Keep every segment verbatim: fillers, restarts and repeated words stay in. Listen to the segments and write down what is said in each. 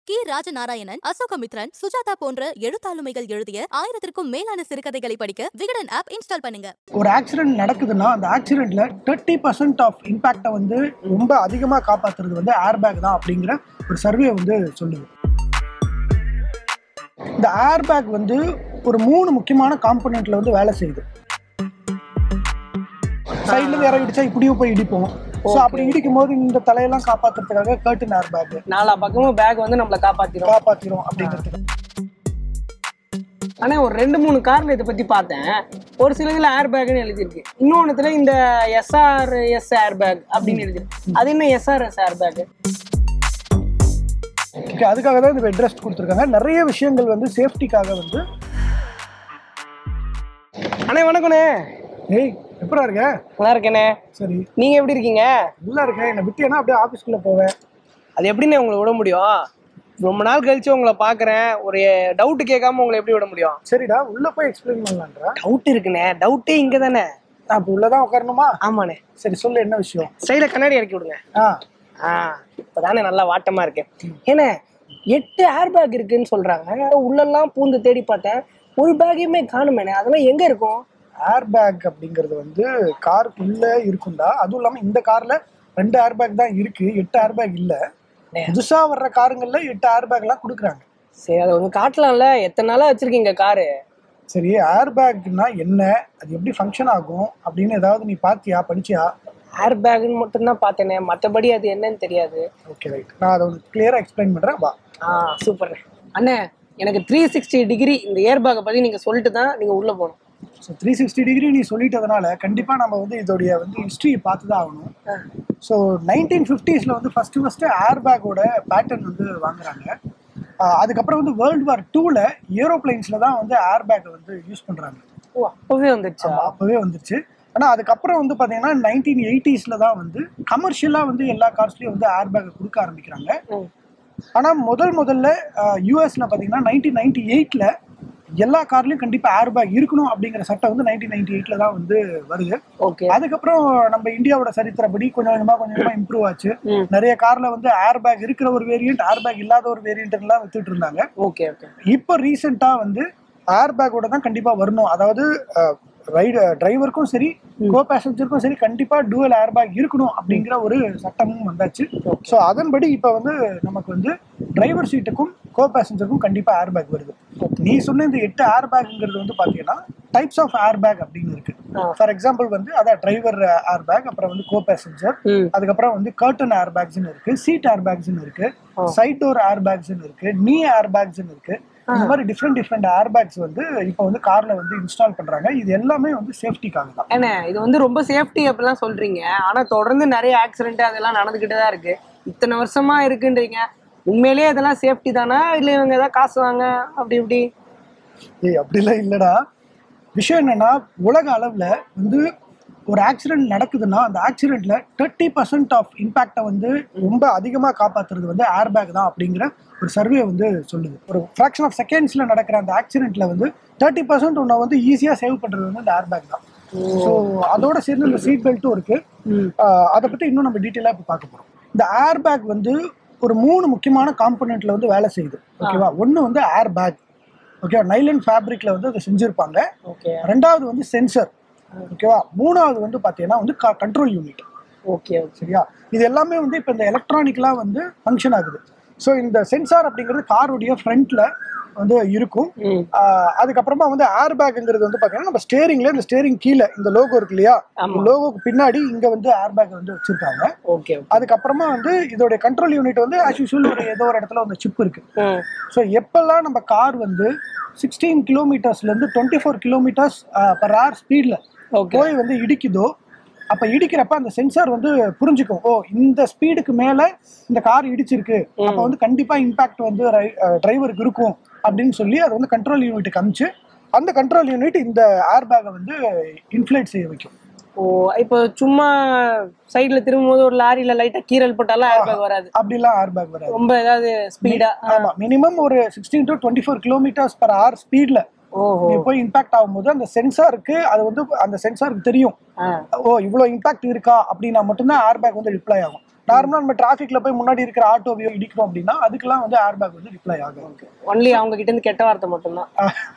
K Rajanarayanan, Ashokamitran, Sujatha போன்ற எழுத்தாளுமைகள் எழுதிய ஆயிரத்திற்கும் மேலான சிறுகதைகளை படிக்க விகடன் ஆப் இன்ஸ்டால் பண்ணுங்க. ஒரு ஆக்சிடென்ட் நடக்குதுன்னா அந்த ஆக்சிடென்ட்ல தேர்ட்டி பர்சன்ட் ஆஃப் இம்பாக்டை வந்து ரொம்ப அதிகமாக காப்பாற்றுறது வந்து ஏர்பேக் தான் அப்படிங்கிற ஒரு சர்வே வந்து சொல்லுது. இந்த ஏர்பேக் வந்து ஒரு மூணு முக்கியமான காம்பனெண்ட்ல வந்து வேலை செய்யுது. சைட்ல இருந்து இறங்கி இடிச்சா இப்படியும் போய் இடிப்போம். ஸோ அப்படி இடிக்கும் போது இந்த தலையெல்லாம் காப்பாற்றுறதுக்காக கர்டன் ஏர்பேக் நாலா பக்கமும் பேக் வந்து நம்மளை காப்பாத்திரும் காப்பாற்றிடும் அப்படிங்கிறது. ஆனா ஒரு ரெண்டு மூணு கார்ல இதை பத்தி பார்த்தேன். ஒரு சிலதுல ஏர் பேக்னு எழுதிருக்கு, இன்னொன்னுத்துல இந்த எஸ்ஆர்எஸ் ஏர் பேக் அப்படின்னு எழுதிருக்கு. அது என்ன எஸ்ஆர்எஸ் ஏர் பேக்? அதுக்காக தான் இந்த பெட் ரெஸ்ட் கொடுத்துருக்காங்க. நிறைய விஷயங்கள் வந்து சேஃப்டிக்காக வந்து. அண்ணே வணக்கண்ணே. ஏய் எப்படா இருக்க? நல்லா இருக்கேண்ணே. சரி, நீங்க எப்படி இருக்கீங்க? நல்லா இருக்கேன். என்னை விட்டியன்னா அப்படியே ஆஃபீஸ்க்குள்ள போவேன். அது எப்படிண்ணே உங்களை விட முடியும்? ரொம்ப நாள் கழிச்சு உங்களை பாக்குறேன், ஒரு டவுட் கேட்காம உங்களை எப்படி விட முடியும்? சரிடா, உள்ள போய் எக்ஸ்பிளைன் பண்ணலான்றா. டவுட் இருக்குண்ணே. டவுட்டே இங்க தானே. அப்போ உள்ளதான் உட்காரணுமா? ஆமாண்ணே. சரி சொல்லு, என்ன விஷயம்? சைடுல கண்ணாடி இறக்கி விடுங்க. ஆ ஆ இப்பதானே நல்லா வாட்டமா இருக்கேன். ஏன்னா எட்டு ஏர் பேக் இருக்குன்னு சொல்றாங்க. உள்ளெல்லாம் பூந்து தேடி பார்த்தேன், ஒரு பேக்கையுமே காணுமேண்ணே. அதெல்லாம் எங்க இருக்கும்? ஏர் பேக் அப்படிங்கிறது வந்து காருக்குள்ள இருக்கும்டா. அதுவும் இல்லாம இந்த கார்ல ரெண்டு ஏர் பேக் தான் இருக்கு, எட்டு ஏர் பேக் இல்ல. புதுசா வர்ற காருங்கள்ல எட்டு ஏர் பேக் எல்லாம் கொடுக்குறாங்க. சரி, அதை வந்து காட்டலாம்ல. எத்தனை நாளா வச்சிருக்கீங்க காரு? சரி, ஏர் பேக்னா என்ன, அது எப்படி ஃபங்க்ஷன் ஆகும் அப்படின்னு ஏதாவது நீ பாத்தியா, படிச்சியா? ஏர் பேக்னு மட்டும்தான் பார்த்தேனே, மற்றபடி அது என்னன்னு தெரியாது. ஓகே ரைட், நான் அதை வந்து கிளியரா எக்ஸ்பிளைன் பண்றேன், வா. ஆ சூப்பர் அண்ணே. எனக்கு த்ரீ சிக்ஸ்டி டிகிரி இந்த ஏர் பேக்கை பத்தி நீங்க சொல்லிட்டு தான் நீங்க உள்ள போகணும். ஸோ த்ரீ சிக்ஸ்டி டிகிரி நீ சொல்லிட்டதுனால கண்டிப்பாக நம்ம வந்து இதோடைய வந்து ஹிஸ்ட்ரியை பார்த்து தான் ஆகணும். ஸோ நைன்டீன் ஃபிஃப்டிஸில் வந்து ஃபஸ்ட்டு ஃபஸ்ட்டு ஏர் பேக்கோட பேட்டர்ன் வந்து வாங்குறாங்க. அதுக்கப்புறம் வந்து வேர்ல்டு வார் டூவில் ஏரோப்ளைன்ஸில் தான் வந்து ஏர் பேக்கை வந்து யூஸ் பண்ணுறாங்க. ஓ, அப்போவே வந்துருச்சு? அப்போவே வந்துருச்சு. ஆனால் அதுக்கப்புறம் வந்து பார்த்தீங்கன்னா நைன்டீன் எயிட்டிஸில் தான் வந்து கமர்ஷியலாக வந்து எல்லா கார்ஸ்லேயும் வந்து ஏர் பேக்கை கொடுக்க ஆரம்பிக்கிறாங்க. ஆனால் முதல் முதல்ல யூஎஸில் பார்த்தீங்கன்னா நைன்டீன் நைன்டி எயிட்டில் எல்லா கார்லயும் கண்டிப்பா ஏர் பேக் இருக்கணும் அப்படிங்கிற சட்டம் வந்து நைன்டீன் நைன்டி எயிட்ல தான் வந்து வருது. அதுக்கப்புறம் நம்ம இந்தியாவோட சரித்திரப்படி கொஞ்சம் கொஞ்சமா கொஞ்சம் கொஞ்சமா இம்ப்ரூவ் ஆச்சு. நிறைய கார்ல வந்து ஏர் பேக் இருக்கிற ஒரு வேரியன்ட், ஏர் பேக் இல்லாத ஒரு வேரியன்ட் எல்லாம் வித்துட்டு இருந்தாங்க. இப்போ ரீசெண்டா வந்து ஏர் பேக்கோட தான் கண்டிப்பா வரணும், அதாவது ரைடு டிரைவருக்கும் சரி கோ பேசஞ்சருக்கும் சரி கண்டிப்பா டூவல் ஏர் பேக் இருக்கணும் அப்படிங்கிற ஒரு சட்டமும் வந்தாச்சு. ஸோ அதன்படி இப்போ வந்து நமக்கு வந்து டிரைவர் சீட்டுக்கும் கோ பேசஞ்சருக்கும் கண்டிப்பா ஏர் பேக் வருது. நீ சொன்ன இந்த எட்டு ஏர் பேக்ங்கிறது வந்து பாத்தீங்கன்னா டைப்ஸ் ஆஃப் ஏர் பேக் அப்படின்னு இருக்கு. ஃபார் எக்ஸாம்பிள் வந்து அதான் டிரைவர் ஏர் பேக், அப்புறம் வந்து கோ பேசஞ்சர், அதுக்கப்புறம் வந்து கர்டன் ஏர் பேக்ஸ்ன்னு இருக்கு, சீட் ஏர் பேக்ஸ்ன்னு இருக்கு, சைட் டோர் ஏர் பேக்ஸ்ன்னு இருக்கு, நீ ஏர் பேக்ஸ்ன்னு இருக்கு. இந்த மாதிரி டிஃப்ரெண்ட் டிஃப்ரெண்ட் ஏர் பேக்ஸ் வந்து இப்போ வந்து கார்ல வந்து இன்ஸ்டால் பண்றாங்க. இது எல்லாமே வந்து சேஃப்டிக்காக தான். ஏன்னா இது வந்து ரொம்ப சேஃப்டி அப்படிலாம் சொல்றீங்க, ஆனா தொடர்ந்து நிறைய ஆக்சிடென்ட் அதெல்லாம் நடந்துகிட்டே தான் இருக்கு. இத்தனை வருஷமா இருக்குன்றீங்க, உண்மையிலேயே அதெல்லாம் சேஃப்டி தானா இல்லை இவங்க ஏதாவது காசு வாங்க அப்படி இப்படி? ஏய் அப்படிலாம் இல்லடா. விஷயம் என்னன்னா, உலக அளவுல வந்து ஒரு ஆக்சிடென்ட் நடக்குதுன்னா அந்த ஆக்சிடென்ட்ல தேர்ட்டி பர்சன்ட் ஆஃப் இம்பாக்டை வந்து ரொம்ப அதிகமாக காப்பாற்றுறது வந்து ஏர் பேக் தான் அப்படிங்கிற ஒரு சர்வே வந்து சொல்லுது. ஒரு ஃப்ராக்ஷன் ஆஃப் செகண்ட்ஸ்ல நடக்கிற அந்த ஆக்சிடென்ட்ல வந்து தேர்ட்டி பர்சன்ட் உன்னை வந்து ஈஸியாக சேவ் பண்றது வந்து இந்த ஏர் பேக் தான். ஸோ அதோட சேர்ந்து இந்த சீட் பெல்ட்டும் இருக்கு. அதை பற்றி இன்னும் நம்ம டீட்டெயிலாக இப்போ பார்க்க போகிறோம். இந்த ஏர் பேக் வந்து ஒரு மூணு முக்கியமான காம்பனெண்ட்ல வந்து வேலை செய்யுது. ஓகேவா? ஒன்று வந்து ஏர் பேக், ஓகேவா, நைலன் ஃபேப்ரிக்ல வந்து அதை செஞ்சிருப்பாங்க. ரெண்டாவது வந்து சென்சர், ஓகேவா, மூணாவது வந்து பாத்தீங்கன்னா வந்து கண்ட்ரோல் யூனிட். ஓகே, சரியா? இது எல்லாமே வந்து இப்போ இந்த எலக்ட்ரானிக்லாம் வந்து ஃபங்க்ஷன் ஆகுது. ஸோ இந்த சென்சார் அப்படிங்கிறது காருடைய ஃப்ரண்ட்ல வந்து இருக்கும். அதுக்கப்புறமா வந்து ஏர் பேக்ங்கிறது வந்து பாத்தீங்கன்னா நம்ம ஸ்டேரிங்ல, இந்த ஸ்டேரிங் கீழே இந்த லோகோ இருக்கு இல்லையா, லோகோக்கு பின்னாடி இங்க வந்து ஏர் பேக் வந்து வச்சிருக்காங்க. ஓகே. அதுக்கப்புறமா வந்து இதோட கண்ட்ரோல் யூனிட் வந்து ஆஸ் யூசுவல் ஒரு ஏதோ ஒரு இடத்துல வந்து சிப் இருக்கு. ஸோ எப்பெல்லாம் நம்ம கார் வந்து சிக்ஸ்டீன் கிலோமீட்டர்ஸ்ல இருந்து twenty four kilometres per hour ஸ்பீட்ல போய் வந்து இடிக்குதோ, அப்ப இடிக்கிறப்ப அந்த சென்சார் வந்து புரிஞ்சுக்கும், ஓ இந்த ஸ்பீடுக்கு மேல இந்த கார் இடிச்சிருக்கு, அப்ப வந்து கண்டிப்பா இம்பாக்ட் வந்து டிரைவருக்கு இருக்கும் அப்படின்னு சொல்லி அதை வந்து கண்ட்ரோல் யூனிட்டுக்கு அனுப்பிச்சு அந்த கண்ட்ரோல் யூனிட் இந்த ஏர் பேக்கை வந்து இன்ஃப்ளேட் செய்ய வைக்கும். ஓ, இப்போ சும்மா சைடுல திரும்பும்போது ஒரு லாரியில லைட்டா கீரல் போட்டாலும் ஏர் பேக் வராது? அப்படிலாம் ஏர் பேக் வராது. ரொம்ப ஏதாவது ஸ்பீடா? ஆமா, மினிமம் ஒரு sixteen to twenty four kilometres per hour ஸ்பீட்ல போய் இம்பாக்ட் ஆகும்போது அந்த சென்சாருக்கு அது வந்து அந்த சென்சாருக்கு தெரியும், ஓ இவ்வளவு இம்பாக்ட் இருக்கா அப்படின்னா மட்டும்தான் ஏர் பேக் வந்து ரிப்ளை ஆகும். நார்மலா நம்ம டிராஃபிக்ல போய் முன்னாடி இருக்கிற ஆட்டோவையோ இடிக்கிறோம் அப்படின்னா அதுக்கெல்லாம் வந்து ஏர் பேக் வந்து டிப்ளை ஆகும். ஒன்லி அவங்க கிட்ட இருந்து கெட்ட வார்த்தை மட்டும்தான்.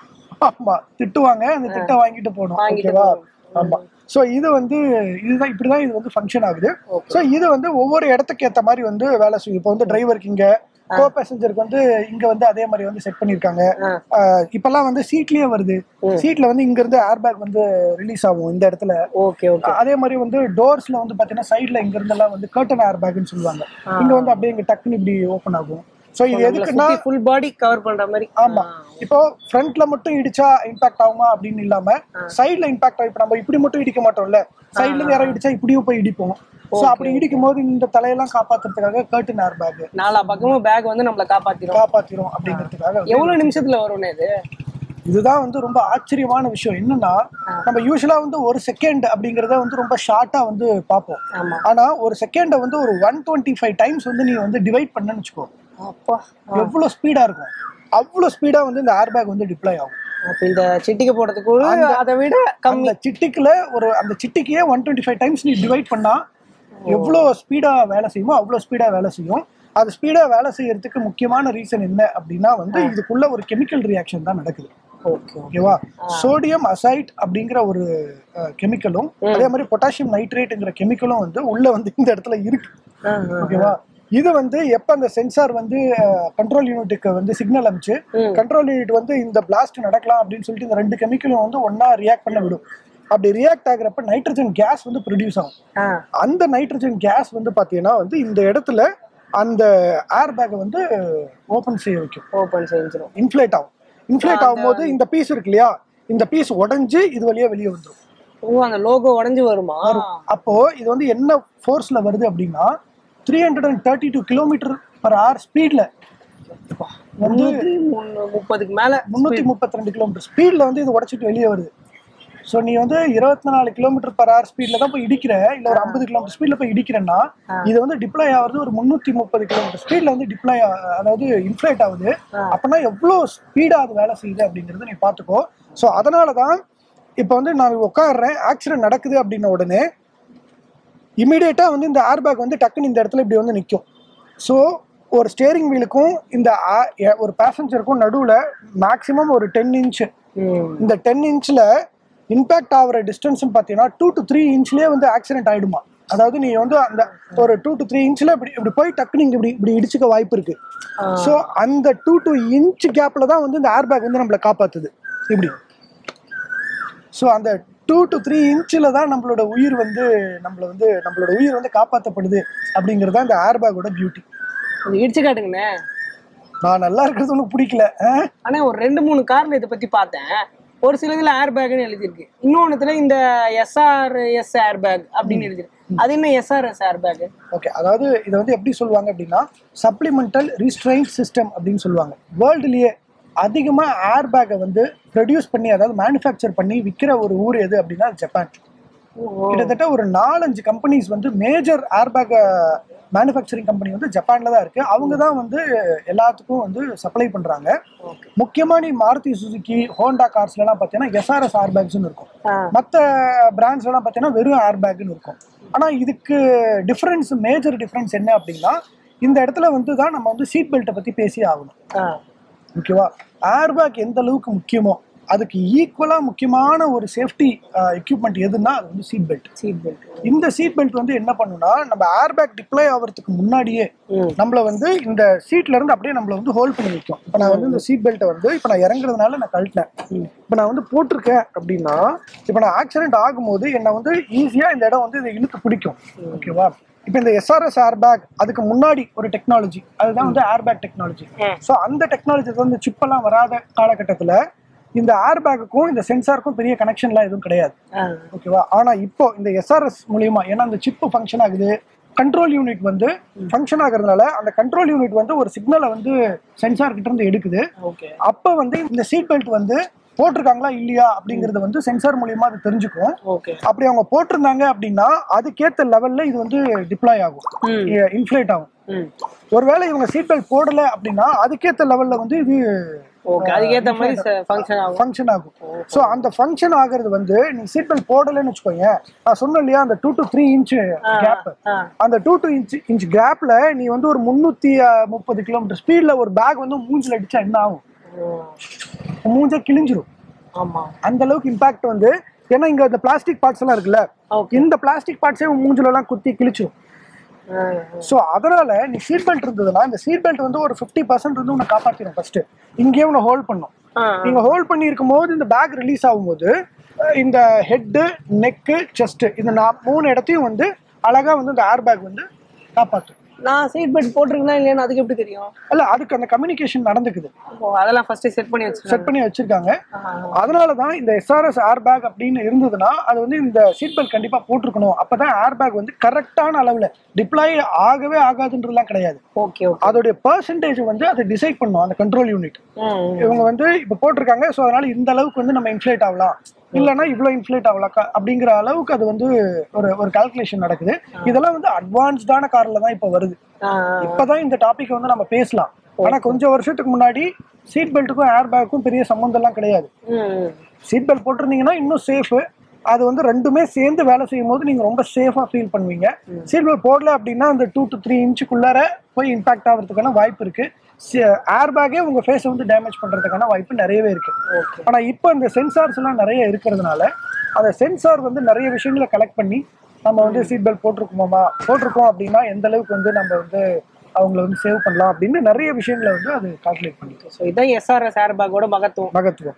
ஆமா, திட்டுவாங்க, அந்த திட்ட வாங்கிட்டு போகணும். ஓகேவா? ஆமா. ஸோ இது வந்து இதுதான் இப்படிதான் இது வந்து ஃபங்க்ஷன் ஆகுது. ஸோ இது வந்து ஒவ்வொரு இடத்துக்கு ஏற்ற மாதிரி வந்து வேலை செய்யும். இப்போ வந்து டிரைவருக்கு இங்க, கோ பேசஞ்சருக்கு வந்து இங்க வந்து அதே மாதிரி வந்து செட் பண்ணிருக்காங்க. இப்பெல்லாம் வந்து சீட்லயே வருது. சீட்ல வந்து இங்க இருந்து ஏர் பேக் வந்து ரிலீஸ் ஆகும் இந்த இடத்துல. Okay okay. அதே மாதிரி வந்து டோர்ஸ்ல வந்து பாத்தீங்கன்னா சைட்ல இங்க இருந்து எல்லாம் வந்து கர்டன் ஏர் பேக்னு சொல்லுவாங்க. இங்க வந்து அப்படியே இங்க டக்குன்னு இப்படி ஓபன் ஆகும். சோ இது எதுக்குன்னா ஃபுல் பாடி கவர் பண்ற மாதிரி. ஆமா, இப்போ ஃப்ரண்ட்ல மட்டும் இடிச்சா இம்பாக்ட் ஆகுமா அப்படின்னு இல்லாம சைட்ல இம்பாக்ட் ஆகும். இப்ப நம்ம இப்படி மட்டும் இடிக்க மாட்டோம்ல, சைட்ல இருந்து யாரும் இடிச்சா இப்படியும் போய் இடிப்போம். சோ அப்படி இடிக்கும் போது இந்த தலையெல்லாம் காப்பாத்துறதுக்காக கர்டன் ஏர் பேக், நாலா பக்கமும் பேக் வந்து நம்மள காப்பாத்திரும் காப்பாத்திரும் அப்படிங்கிறதுக்காக. எவ்வளவு நிமிஷத்துல வரும்னே இது? இதுதான் வந்து ரொம்ப ஆச்சரியமான விஷயம். என்னன்னா, நம்ம யூஸ்வலா வந்து ஒரு செகண்ட் அப்படிங்கறத வந்து ரொம்ப ஷார்ட்டா வந்து பார்ப்போம். ஆனா ஒரு செகண்ட வந்து ஒரு ஒன் டுவெண்ட்டி ஃபைவ் டைம்ஸ் வந்து நீ வந்து டிவைட் பண்ணன்னு வச்சுக்கோ, அப்பா எவ்வளவு ஸ்பீடா இருக்கும். அவ்வளவு ஸ்பீடா வந்து இந்த ஏர் பேக் வந்து டிப்ளை ஆகும். அப்ப இந்த சிட்டிக்கு போறதுக்கு அதை விட கம்மி. சிட்டிக்குல ஒரு அந்த சிட்டிக்கே ஒன் டுவெண்ட்டி ஃபைவ் டைம்ஸ் நீ டிவைட் பண்ணா எவ்வளவு ஸ்பீடா வேலை செய்யுமோ அவ்வளவு ஸ்பீடா வேலை செய்யும். அது ஸ்பீடா வேலை செய்யறதுக்கு முக்கியமான ரீசன் என்ன அப்படின்னா வந்து இதுக்குள்ள ஒரு கெமிக்கல் ரியாக்ஷன் தான் நடக்குது. ஓகேவா? சோடியம் அசைட் அப்படிங்கிற ஒரு கெமிக்கலும் அதே மாதிரி பொட்டாசியம் நைட்ரேட்ங்கிற கெமிக்கலும் வந்து உள்ள வந்து இந்த இடத்துல இருக்கு. ஓகேவா? இது வந்து எப்ப அந்த சென்சார் வந்து கண்ட்ரோல் யூனிட்டுக்கு வந்து சிக்னல் அனுப்பிச்சு கண்ட்ரோல் யூனிட் வந்து இந்த பிளாஸ்ட் நடக்கலாம் அப்படின்னு சொல்லிட்டு இந்த ரெண்டு கெமிக்கலும் வந்து ஒன்னா ரியாக்ட் பண்ண விடும். அப்படி ரியாக்ட் ஆகுறப்ப நைட்ரஜன் கேஸ் வந்து ப்ரொடியூஸ் ஆகும். அந்த நைட்ரஜன் கேஸ் வந்து பாத்தீங்கன்னா வந்து இந்த இடத்துல அந்த ஏர் பேக்கை வந்து ஓபன் செய்ய வைக்கும். ஓபன் செஞ்சிடும். இன்ஃப்ளேட் ஆகும். இன்ஃப்ளேட் ஆகும்போது இந்த பீஸ் இருக்கு இல்லையா, இந்த பீஸ் உடைஞ்சு இது வழியா வெளியே வந்துடும். ஓ, அந்த லோகோ உடைஞ்சு வருமா? அப்போ இது வந்து என்ன ஃபோர்ஸ்ல வருது அப்படின்னா three hundred and thirty two kilometre per hour ஸ்பீட்ல வந்து முப்பதுக்கு மேல முன்னூத்தி முப்பத்தி ரெண்டு கிலோமீட்டர் ஸ்பீட்ல வந்து இது உடைச்சிட்டு வெளியே வருது. ஸோ நீ வந்து இருபத்தி நாலு கிலோமீட்டர் பர் ஹவர் ஸ்பீட்ல தான் போய் இடிக்கிற, இல்ல ஒரு ஐம்பது கிலோமீட்டர் ஸ்பீட்ல போய் இடிக்கிறேன்னா இது வந்து டிப்ளை ஆகுறது ஒரு முன்னூத்தி முப்பது கிலோமீட்டர் ஸ்பீட்ல வந்து டிப்ளை அதாவது இன்ஃப்ளேட் ஆகுது. அப்படின்னா எவ்வளவு ஸ்பீடா அது வேலை செய்யுது அப்படிங்கறத நீ பாத்துக்கோ. ஸோ அதனாலதான் இப்ப வந்து நான் உட்காடுறேன், ஆக்சிடென்ட் நடக்குது அப்படின்ன உடனே இமீடியட்டா வந்து இந்த ஏர் பேக் வந்து டக்குன்னு இந்த இடத்துல இப்படி வந்து நிற்கும். ஸோ ஒரு ஸ்டேரிங் வீலுக்கும் இந்த ஒரு பேசஞ்சருக்கும் நடுவுல மேக்சிமம் ஒரு டென் இன்ச், இந்த டென் இன்ச்ல இம்பாக்ட் ஆகிற டிஸ்டன்ஸ் பார்த்தீங்கன்னா டூ டு த்ரீ இன்ச்லேயே வந்து ஆக்சிடென்ட் ஆயிடுமா. அதாவது நீ வந்து அந்த ஒரு டூ டு த்ரீ இன்ச்ல இப்படி இப்படி போய் டக்குனு இங்க இப்படி இப்படி இடிச்சுக்க வாய்ப்பு இருக்கு. ஸோ அந்த டூ டு இன்ச் கேப்ல தான் வந்து இந்த ஏர் பேக் வந்து நம்மளை காப்பாத்துது இப்படி. ஸோ அந்த டூ டு த்ரீ இன்ச்சில் தான் நம்மளோட உயிர் வந்து நம்மள வந்து நம்மளோட உயிர் வந்து காப்பாற்றப்படுது அப்படிங்கிறது தான் இந்த ஏர் பேக்கோட பியூட்டி. இடிச்சு காட்டுங்கண்ணே. நான் நல்லா இருக்கிறது ஒன்றும் பிடிக்கல. ஆனா ஒரு ரெண்டு மூணு கார்ல இதை பத்தி பார்த்தேன். ஒரு சில இதுல ஏர் பேக்னு எழுதிருக்கு, இன்னொன்னுத்துல இந்த எஸ்ஆர்எஸ் ஏர் பேக் அப்படின்னு எழுதிருக்கு. அது என்ன எஸ்ஆர்எஸ் ஏர் பேக்? ஓகே, அதாவது இதை வந்து எப்படி சொல்லுவாங்க அப்படின்னா சப்ளிமெண்டல் ரீஸ்ட்ரெயின்ட் சிஸ்டம் அப்படின்னு சொல்லுவாங்க. வேர்ல்டுலயே அதிகமா ஏர் பேக்கை வந்து ப்ரொடியூஸ் பண்ணி அதாவது மேனுஃபேக்சர் பண்ணி விற்கிற ஒரு ஊர் எது அப்படின்னா ஜப்பான். கிட்டத்தட்ட ஒரு நாலஞ்சு கம்பெனிஸ் வந்து major airbag manufacturing company வந்து ஜப்பான்ல தான் இருக்கு. அவங்க தான் வந்து எல்லாத்துக்கும் வந்து சப்ளை பண்றாங்க. முக்கியமா நீ மாருதி சுசுகி ஹோண்டா கார்ஸ்ல எல்லாம் பாத்தீங்கன்னா எஸ்ஆர்எஸ் ஏர் பேக்ஸ்னு இருக்கும். மற்ற பிராண்ட்ஸ்ல எல்லாம் பாத்தீங்கன்னா வெறும் ஏர் பேக்னு இருக்கும். ஆனா இதுக்கு டிஃபரன்ஸ், மேஜர் டிஃபரன்ஸ் என்ன அப்படின்னா இந்த இடத்துல வந்து தான் நம்ம வந்து சீட் பெல்ட்டை பத்தி பேசி ஆகணும். ஓகேவா? ஏர் பேக் எந்த அளவுக்கு முக்கியமோ அதுக்கு ஈக்குவலா முக்கியமான ஒரு சேஃப்டி எக்யூப்மெண்ட் எதுன்னா அது வந்து சீட் பெல்ட். Seat belt. இந்த சீட் பெல்ட் வந்து என்ன பண்ணுனா நம்ம ஏர் பேக் டிப்ளை ஆகிறதுக்கு முன்னாடியே நம்மள வந்து இந்த சீட்ல இருந்து அப்படியே நம்மள வந்து ஹோல்ட் பண்ணி வைக்கும். இப்போ நான் வந்து இந்த சீட் பெல்ட்டை வந்து இப்போ நான் இறங்குறதுனால நான் கழட்டினேன். இப்போ நான் வந்து போட்டிருக்கேன் அப்படின்னா இப்போ நான் ஆக்சிடென்ட் ஆகும்போது என்னை வந்து ஈஸியா இந்த இடம் வந்து இதை இழுத்து பிடிக்கும். ஓகேவா? இப்போ இந்த எஸ்ஆர்எஸ் ஏர் பேக் அதுக்கு முன்னாடி ஒரு டெக்னாலஜி, அதுதான் வந்து ஏர் பேக் டெக்னாலஜி. ஸோ அந்த டெக்னாலஜி வந்து சிப் எல்லாம் வராத காலகட்டத்தில் இந்த ஏர் பேக்குக்கும் இந்த சென்சாருக்கும் பெரிய கனெக்ஷன்லாம் எதுவும் கிடையாது. ஓகேவா? ஆனா இப்போ இந்த எஸ்ஆர்எஸ் மூலியமா ஏன்னா அந்த சிப் ஃபங்க்ஷன் ஆகுது, கண்ட்ரோல் யூனிட் வந்து ஃபங்க்ஷன் ஆகுறதுனால அந்த கண்ட்ரோல் யூனிட் வந்து ஒரு சிக்னலை வந்து சென்சார் கிட்ட இருந்து எடுக்குது. அப்போ வந்து இந்த சீட் பெல்ட் வந்து போட்டிருக்காங்களா இல்லையா அப்படிங்கறது வந்து சென்சார் மூலியமா அது தெரிஞ்சுக்கும். அப்படி அவங்க போட்டிருந்தாங்க அப்படின்னா அதுக்கேற்ற லெவல்ல இது வந்து டிப்ளாய் ஆகும், இன்ஃப்ளேட் ஆகும். ஒருவேளை இவங்க சீட் பெல்ட் போடல அப்படின்னா அதுக்கேற்ற லெவல்ல வந்து இது ஓகே அதுக்கேற்ற மாதிரி ஃபங்க்ஷன் ஆகும் ஃபங்க்ஷன் ஆகும் ஸோ அந்த ஃபங்க்ஷன் ஆகிறது வந்து நீ சீட் பெல்ட் போடலன்னு வச்சுக்கோங்க நான் சொன்னேன் இல்லையா அந்த two to three inch gap அந்த டூ டு இன்ச் இன்ச் கேப்ல நீ வந்து ஒரு முந்நூற்றி முப்பது கிலோமீட்டர் ஸ்பீட்ல ஒரு பேக் வந்து மூஞ்சில் அடிச்சா என்ன ஆகும் மூஞ்ச கிழிஞ்சிரும் ஆமா அந்த அளவுக்கு இம்பாக்ட் வந்து ஏன்னா இங்க இந்த பிளாஸ்டிக் பார்ட்ஸ் எல்லாம் இருக்குல்ல இந்த பிளாஸ்டிக் பார்ட்ஸே மூஞ்சில எல்லாம் குத்தி கிழிச்சிரும் ஸோ அதனால நீ சீட் பெல்ட் இருந்ததுன்னா இந்த சீட் பெல்ட் வந்து ஒரு ஃபிஃப்டி பர்சன்ட் வந்து உன்னை காப்பாற்றிடும் ஃபர்ஸ்ட் இங்கேயே உன்னை ஹோல்ட் பண்ணும் நீங்க ஹோல்ட் பண்ணி இருக்கும் போது இந்த பேக் ரிலீஸ் ஆகும்போது இந்த ஹெட்டு நெக்கு செஸ்ட் இந்த மூணு இடத்தையும் வந்து அழகா வந்து இந்த ஏர் பேக் வந்து காப்பாற்றும் நான் சீட் பெல்ட் போட்டிருக்கேன் இல்லையான்னு அதுக்கு எப்படி தெரியும் இல்ல அதுக்கு அந்த கம்யூனிகேஷன் நடந்துக்குது அதெல்லாம் ஃபர்ஸ்ட் செட் பண்ணி வச்சு செட் பண்ணி வச்சிருக்காங்க அதனாலதான் இந்த எஸ்ஆர்எஸ் ஏர் பேக் அப்படின்னு இருந்ததுன்னா அது வந்து இந்த சீட் பெல்ட் கண்டிப்பா போட்டிருக்கணும் அப்பதான் ஏர் பேக் வந்து கரெக்டான அளவுல டிப்ளாய் ஆகவே ஆகாதுன்றதுலாம் கிடையாது ஓகே அதோடைய பெர்சன்டேஜ் வந்து அதை டிசைட் பண்ணும் அந்த கண்ட்ரோல் யூனிட் இவங்க வந்து இப்ப போட்டிருக்காங்க ஸோ அதனால இந்த அளவுக்கு வந்து நம்ம இன்ஃபிளேட் ஆகலாம் இல்லைன்னா இவ்வளவு இன்ஃபிளேட் ஆகலாம் அப்படிங்கிற அளவுக்கு அது வந்து ஒரு ஒரு கால்குலேஷன் நடக்குது இதெல்லாம் வந்து அட்வான்ஸ்டான கார்ல தான் இப்ப வருது இப்பதான் இந்த டாபிக் வந்து நம்ம பேசலாம் ஆனா கொஞ்சம் வருஷத்துக்கு முன்னாடி சீட் பெல்ட்டுக்கும் ஏர் பேக்கும் பெரிய சம்பந்தம் எல்லாம் கிடையாது சீட் பெல்ட் போட்டிருந்தீங்கன்னா இன்னும் சேஃப் அது வந்து ரெண்டுமே சேர்ந்து வேலை செய்யும் போது நீங்க ரொம்ப சேஃபா ஃபீல் பண்ணுவீங்க சீட் பெல்ட் போடல அப்படின்னா அந்த டூ டு த்ரீ இன்ச்சுக்குள்ளார போய் இம்பாக்ட் ஆகிறதுக்கான வாய்ப்பு இருக்கு ஏர் பேக்கே உங்க ஃபேஸை வந்து டேமேஜ் பண்றதுக்கான வாய்ப்பு நிறையவே இருக்கு ஆனா இப்போ இந்த சென்சார்ஸ் எல்லாம் நிறைய இருக்கிறதுனால அந்த சென்சார் வந்து நிறைய விஷயங்களை கலெக்ட் பண்ணி நம்ம வந்து சீட் பெல்ட் போட்டிருக்கோமா போட்டிருக்கோம் அப்படின்னா எந்த அளவுக்கு வந்து நம்ம வந்து அவங்கள வந்து சேவ் பண்ணலாம் அப்படின்னு நிறைய விஷயங்களை வந்து அது கால்குலேட் பண்ணிட்டு ஸோ இதான் எஸ்ஆர்எஸ் ஏர் பேக்கோட மகத்துவம் மகத்துவம்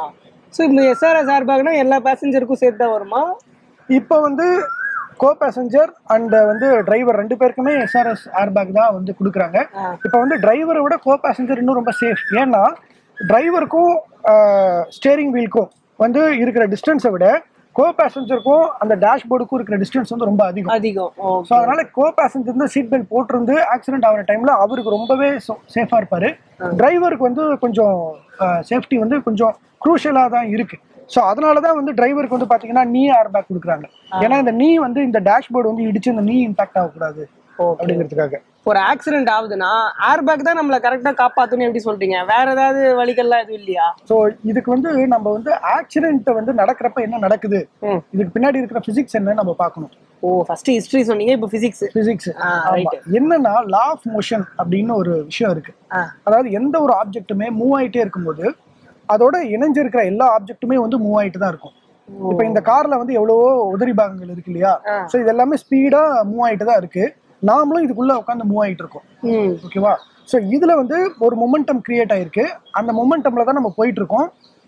ஸோ இந்த எஸ்ஆர்எஸ் ஏர் பேக்னா எல்லா பேசஞ்சருக்கும் சேர்த்து தான் வருமா இப்போ வந்து கோ பேசஞ்சர் அண்ட் வந்து டிரைவர் ரெண்டு பேருக்குமே எஸ்ஆர்எஸ் ஏர் பேக் தான் வந்து கொடுக்குறாங்க இப்போ வந்து டிரைவரை விட கோ பேசஞ்சர் இன்னும் ரொம்ப சேஃப் ஏன்னா டிரைவருக்கும் ஸ்டேரிங் வீலுக்கும் வந்து இருக்கிற டிஸ்டன்ஸை விட கோ பேசஞ்சருக்கும் அந்த டேஷ்போர்டுக்கும் இருக்கிற டிஸ்டன்ஸ் வந்து ரொம்ப அதிகம் அதிகம் ஸோ அதனால கோ பேசஞ்சர் வந்து சீட் பெல்ட் போட்டிருந்து ஆக்சிடென்ட் ஆகிற டைம்ல அவருக்கு ரொம்பவே சேஃபா இருப்பாரு டிரைவருக்கு வந்து கொஞ்சம் சேஃப்டி வந்து கொஞ்சம் குரூஷியலா தான் இருக்கு ஸோ அதனால தான் வந்து டிரைவருக்கு வந்து பாத்தீங்கன்னா நீ ஏர் பேக் கொடுக்குறாங்க ஏன்னா இந்த நீ வந்து இந்த டேஷ்போர்டு வந்து இடிச்சு இந்த நீ இம்பாக்ட் ஆகக்கூடாது அப்படிங்கிறதுக்காக ஒரு ஆக்சிடென்ட் ஆகுதுன்னா ஏர் பேக் தான் நம்மள கரெக்டா காப்பாத்தணும் எப்படி சொல்றீங்க வேற ஏதாவது வழிகள்லாம் எதுவும் இல்லையா ஸோ இதுக்கு வந்து நம்ம வந்து ஆக்சிடென்ட் வந்து நடக்கிறப்ப என்ன நடக்குது இதுக்கு பின்னாடி இருக்கிற பிசிக்ஸ் என்ன நம்ம பார்க்கணும் ஓ ஃபர்ஸ்ட் ஹிஸ்டரி சொன்னீங்க இப்போ பிசிக்ஸ் பிசிக்ஸ் என்னன்னா லா ஆஃப் மோஷன் அப்படின்னு ஒரு விஷயம் இருக்கு அதாவது எந்த ஒரு ஆப்ஜெக்ட்டுமே மூவ் ஆயிட்டே இருக்கும்போது அதோட இணைஞ்சிருக்கிற எல்லா ஆப்ஜெக்ட்டுமே வந்து மூவ் ஆயிட்டு தான் இருக்கும் இப்ப இந்த கார்ல வந்து எவ்வளவோ உதிரி பாகங்கள் இருக்கு இல்லையா சோ இது எல்லாமே ஸ்பீடா மூவ் ஆயிட்டு தான் இருக்கு நாமளும் இதுக்குள்ள உட்காந்து மூவ் ஆயிட்டு இருக்கோம் ஓகேவா சோ இதுல வந்து ஒரு மொமெண்டம் கிரியேட் ஆயிருக்கு அந்த மொமெண்டம்ல தான் நம்ம போயிட்டு இருக்கோம்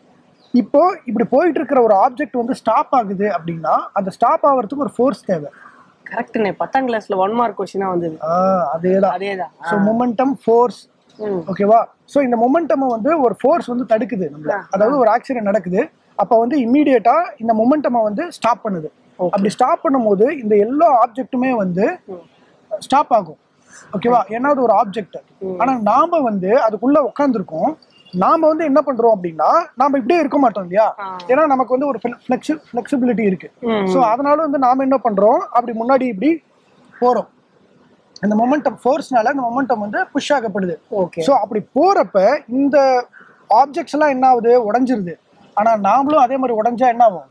இப்போ இப்படி போயிட்டு இருக்கிற ஒரு ஆப்ஜெக்ட் வந்து ஸ்டாப் ஆகுது அப்படின்னா அந்த ஸ்டாப் ஆகிறதுக்கு ஒரு ஃபோர்ஸ் தேவை கரெக்ட்னே பத்தாம் கிளாஸ்ல ஒன் மார்க் கொஸ்டினா வந்தது அதேதான் அதேதான் சோ மொமெண்டம் ஃபோர்ஸ் ஓகேவா சோ இந்த மொமெண்டம் வந்து ஒரு ஃபோர்ஸ் வந்து தடுக்குது நம்மள அதாவது ஒரு ஆக்சிடென்ட் நடக்குது அப்ப வந்து இம்மீடியட்டா இந்த மொமெண்டம் வந்து ஸ்டாப் பண்ணுது அப்படி ஸ்டாப் பண்ணும்போது இந்த எல்லா ஆப்ஜெக்ட்டுமே வந்து ஸ்டாப் ஆகும் ஓகேவா ஏன்னா அது ஒரு ஆப்ஜெக்ட் ஆனா நாம வந்து அதுக்குள்ள உட்காந்துருக்கோம் நாம வந்து என்ன பண்றோம் அப்படின்னா நாம இப்படியே இருக்க மாட்டோம் இல்லையா ஏன்னா நமக்கு வந்து ஒரு ஃபிளெக்சிபிலிட்டி இருக்கு சோ அதனால வந்து நாம என்ன பண்றோம் அப்படி முன்னாடி இப்படி போறோம் அந்த மொமெண்டம் ஃபோர்ஸ்னால அந்த மொமெண்டம் வந்து புஷ் ஆகப்படுது சோ அப்படி போறப்ப இந்த ஆப்ஜெக்ட்ஸ் எல்லாம் என்ன ஆகுது உடைஞ்சிருது ஆனா நாமளும் அதே மாதிரி உடைஞ்சா என்ன ஆகும்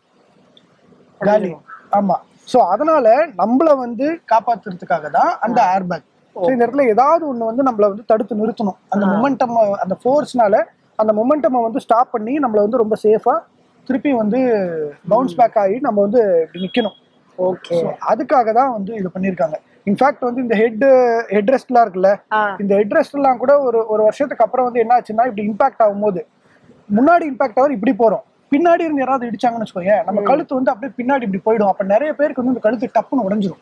காலி ஆமா சோ அதனால நம்மள வந்து காப்பாத்துறதுக்காக தான் அந்த ஏர் பேக் இந்த இடத்துல ஏதாவது ஒண்ணு வந்து நம்மள வந்து தடுத்து நிறுத்தணும் அந்த மொமெண்டம் அந்த ஃபோர்ஸ்னால அந்த மொமெண்டம் வந்து ஸ்டாப் பண்ணி நம்மள வந்து ரொம்ப சேஃபா திருப்பி வந்து பவுன்ஸ் பேக் ஆகி நம்ம வந்து இப்படி நிக்கணும் ஓகே அதுக்காக தான் வந்து இது பண்ணிருக்காங்க இன்ஃபேக்ட் வந்து இந்த ஹெட் ஹெட் ரெஸ்ட்லாம் இருக்குல்ல இந்த ஹெட் ரெஸ்ட் எல்லாம் கூட ஒரு ஒரு வருஷத்துக்கு அப்புறம் வந்து என்ன ஆச்சுன்னா இப்படி இம்பாக்ட் ஆகும்போது முன்னாடி இம்பாக்ட் ஆகும் இப்படி போறோம் பின்னாடி இருந்து யாராவது இடிச்சாங்கன்னு வச்சுக்கோங்க நம்ம கழுத்து வந்து அப்படியே பின்னாடி இப்படி போயிடும் அப்ப நிறைய பேருக்கு வந்து இந்த கழுத்து டப்புன்னு உடைஞ்சிரும்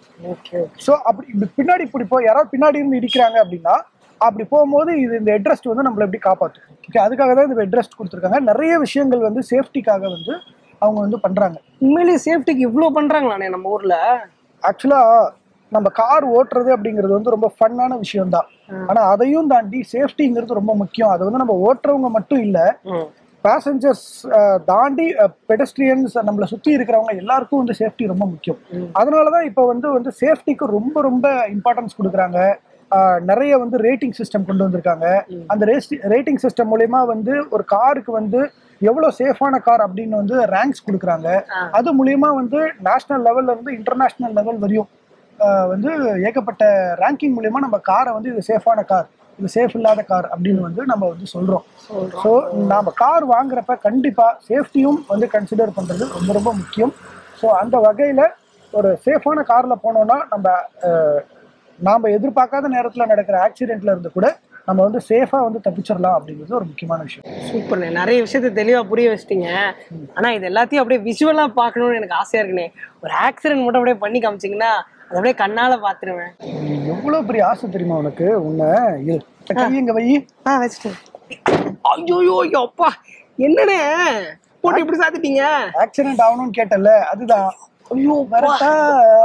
சோ அப்படி இப்படி பின்னாடி இப்படி போய் யாராவது பின்னாடி இருந்து இடிக்கிறாங்க அப்படின்னா அப்படி போகும்போது இது இந்த ஹெட் ரெஸ்ட் வந்து நம்மள எப்படி காப்பாற்றும் ஓகே அதுக்காக தான் இந்த ஹெட் ரெஸ்ட் கொடுத்துருக்காங்க நிறைய விஷயங்கள் வந்து சேஃப்டிக்காக வந்து அவங்க வந்து பண்றாங்க உண்மையிலேயே சேஃப்டிக்கு இவ்வளவு பண்றாங்களானே நம்ம ஊர்ல ஆக்சுவலா நம்ம கார் ஓட்டுறது அப்படிங்கிறது வந்து ரொம்ப ஃபன்னான விஷயம் தான் ஆனா அதையும் தாண்டி சேஃப்டிங்கிறது ரொம்ப முக்கியம் அது வந்து நம்ம ஓட்டுறவங்க மட்டும் இல்ல பேசஞ்சர்ஸ் தாண்டி பெடஸ்ட்ரியன்ஸ் நம்மளை சுத்தி இருக்கிறவங்க எல்லாருக்கும் வந்து சேஃப்டி ரொம்ப முக்கியம் அதனாலதான் இப்ப வந்து வந்து சேஃப்டிக்கு ரொம்ப ரொம்ப இம்பார்ட்டன்ஸ் கொடுக்குறாங்க நிறைய வந்து ரேட்டிங் சிஸ்டம் கொண்டு வந்திருக்காங்க. அந்த ரேட்டிங் சிஸ்டம் மூலயமா வந்து ஒரு காருக்கு வந்து எவ்வளோ சேஃபான கார் அப்படின்னு வந்து ரேங்க்ஸ் கொடுக்குறாங்க. அது மூலயமா வந்து நேஷனல் லெவல்ல இருந்து இன்டர்நேஷனல் லெவல் வரையும் வந்து ஏகப்பட்ட ரேங்கிங் மூலயமா நம்ம காரை வந்து இது சேஃபான கார், இது சேஃப் இல்லாத கார் அப்படின்னு வந்து நம்ம வந்து சொல்றோம். ஸோ நம்ம கார் வாங்குறப்ப கண்டிப்பா சேஃப்டியும் வந்து கன்சிடர் பண்றது ரொம்ப ரொம்ப முக்கியம். ஸோ அந்த வகையில ஒரு சேஃபான கார்ல போனோம்னா நம்ம நாம எதிர்பார்க்காத நேரத்தில் நடக்கிற ஆக்சிடென்ட்ல இருந்து கூட நம்ம வந்து சேஃபா வந்து தப்பிச்சிடலாம் அப்படிங்கிறது ஒரு முக்கியமான விஷயம். சூப்பர்ண்ணே, நிறைய விஷயத்த தெளிவா புரிய வச்சிட்டீங்க. ஆனா இது எல்லாத்தையும் அப்படியே விஷுவலா பார்க்கணும்னு எனக்கு ஆசையா இருக்குண்ணே. ஒரு ஆக்சிடென்ட் மட்டும் அப்படியே பண்ணி காமிச்சிங்கன்னா அதை அப்படியே கண்ணால பாத்துருவேன். எவ்வளவு பெரிய ஆசை தெரியுமா உனக்கு? உன்னை கையங்க வை. ஆ வச்சுட்டேன். ஐயோ அப்பா, என்னண்ணே போட்டு இப்படி சாத்திட்டீங்க? ஆக்சிடென்ட் ஆகணும்னு கேட்டல, அதுதான். ஐயோ வரட்டா.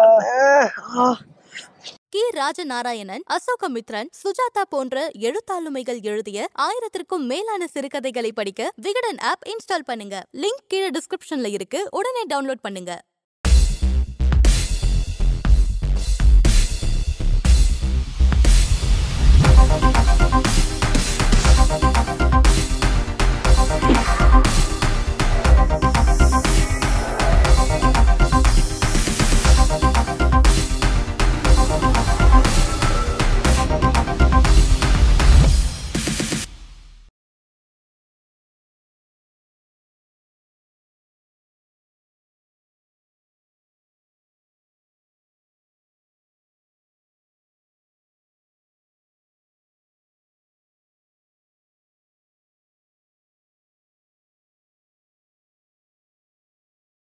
கே ராஜநாராயணன், அசோகமித்ரன், சுஜாதா போன்ற எழுத்தாளுமைகள் எழுதிய ஆயிரத்திற்கும் மேலான சிறுகதைகளை படிக்க விகடன் ஆப் இன்ஸ்டால் பண்ணுங்க. லிங்க் கீழே டிஸ்கிரிப்ஷன்ல இருக்கு. உடனே டவுன்லோட் பண்ணுங்க.